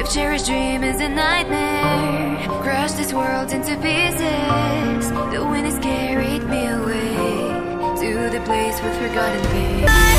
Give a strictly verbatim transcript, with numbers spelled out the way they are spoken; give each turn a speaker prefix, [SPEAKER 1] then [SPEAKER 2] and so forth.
[SPEAKER 1] cherished dream is a nightmare. Crush this world into pieces. The wind has carried me away to the place with forgotten pain.